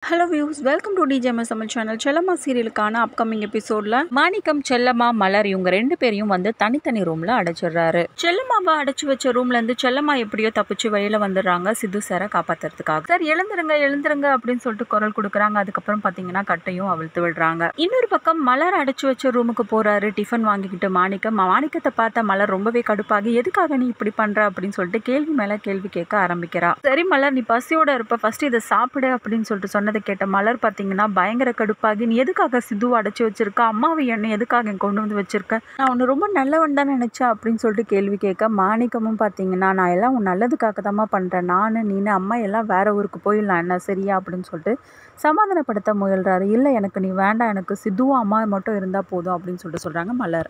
Hello views, welcome to DJMS Tamil channel. Chellamma சீரியலுக்கான upcoming எபிசோட்ல மாணிக்கம், செல்லம்மா, மலர் இவங்க 2 பேரையும் வந்து தனித்தனி ரூம்ல அடைச்சிடுறாரு. செல்லம்மாவை அடைச்சு வச்ச ரூம்ல இருந்து செல்லம்மா எப்படியோ தப்பிச்சு வெளியில வந்துடுறாங்க சித்து சாரை காப்பாத்துறதுக்காக. சார் எழுந்துருங்க எழுந்துருங்க அப்படின்னு சொல்லிட்டு குரல் கொடுக்குறாங்க. அதுக்கப்புறம் பாத்தீங்கன்னா கட்டையும் அவிழ்த்து விடுறாங்க. இன்னொரு பக்கம் மலர் அடைச்சு வச்ச ரூமுக்கு போறாரு டிஃபன் வாங்கிக்கிட்டு மாணிக்கம். மாணிக்கத்தை பார்த்த மலர் ரொம்பவே கடுப்பாகி, எதுக்காக நீ இப்படி பண்ற அப்படின்னு சொல்லிட்டு கேள்வி மேல கேள்வி கேட்க ஆரம்பிக்கிறா. சரி மலர், நீ பசியோட இருப்ப, ஃபர்ஸ்ட் இதை சாப்பிடு அப்படின்னு சொல்லிட்டு சொன்னதை கேட்ட மலர் பாத்தீங்கன்னா பயங்கர கடுப்பாகி, நீ எதுக்காக சித்துவை அடைச்சு வச்சிருக்க, அம்மாவை என்ன எதுக்காக கொண்டு வந்து வச்சிருக்க, நான் உன்னை ரொம்ப நல்லவன் தான் நினைச்சேன் அப்படின்னு சொல்லிட்டு கேள்வி கேட்க, மாணிக்கமும் பாத்தீங்கன்னா நான் எல்லாம் உன் நல்லதுக்காக தான்மா பண்றேன், நானு நீனு அம்மா எல்லாம் வேற ஊருக்கு போயிடலாம் என்ன சரியா அப்படின்னு சொல்லிட்டு சமாதானப்படுத்த முயல்றாரு. இல்லை எனக்கு நீ வேண்டாம், எனக்கு சித்துவும் அம்மா மட்டும் இருந்தா போதும் அப்படின்னு சொல்லிட்டு சொல்றாங்க மலர்.